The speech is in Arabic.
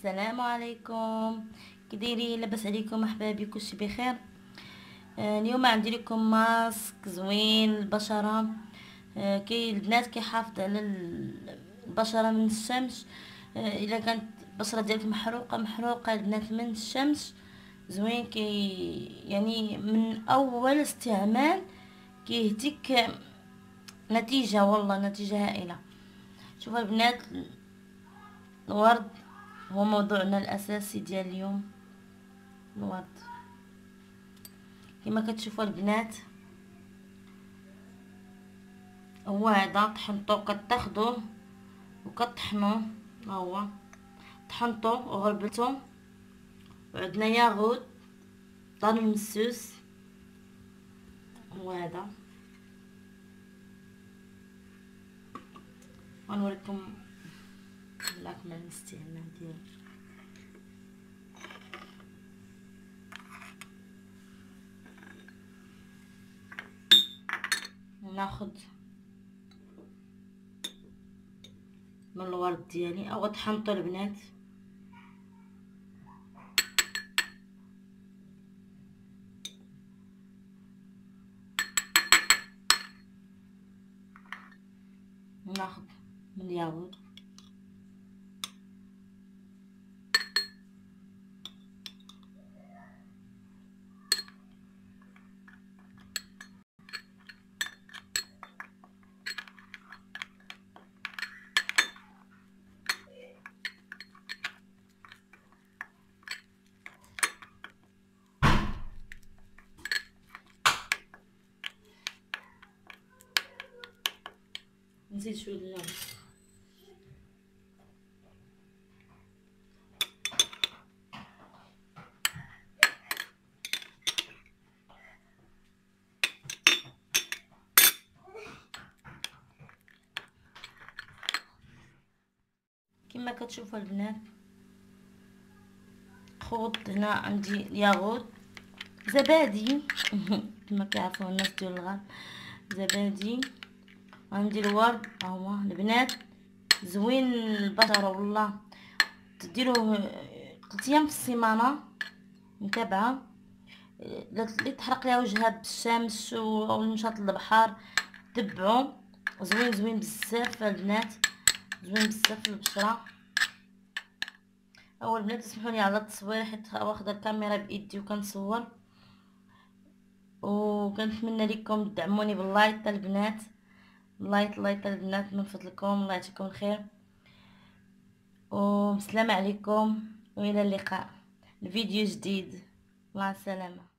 السلام عليكم. كي دايرين؟ لاباس عليكم احبابي؟ كلشي بخير. اليوم عندي لكم ماسك زوين للبشره. كي البنات كيحافظ على البشره من الشمس. الا كانت البشره ديالك محروقه البنات من الشمس، زوين يعني من اول استعمال كيهتيك نتيجه، والله نتيجه هائله. شوفوا البنات، الورد هو موضوعنا الاساسي ديال اليوم. الورد كما كتشوفوا البنات، هو هذا طحنطو، كتاخدوه وكطحنوه. ها هو طحنطو وغربلتو، وعندنا ياغوت طان المسوس، هو هذا. غنوريكم الاكمل الاستعمال ديالو. ناخد من الورد ديالي او طحنطو البنات، ناخد من الياغوت، نزيد شويه اللون. كما كتشوفوا البنات، خوض هنا عندي الياغوت، زبادي كما كيعرفوا الناس ديال الغرب، زبادي. عندي الورد ها هو البنات، زوين البشره والله. تديروه 3 ايام في السيمانه متابعه. اللي تحرق لها وجهها بالشمس او المشات للبحر تبعوا، زوين زوين بزاف البنات، زوين بزاف البشره. اول بنات تسمحوا لي على التصوير حيت واخده الكاميرا بايدي وكنصور، وكنتمنى لكم تدعموني باللايك البنات. لايك البنات من فضلكم، الله يعطيكم الخير، وبسلامة عليكم، والى اللقاء. الفيديو جديد، مع السلامه.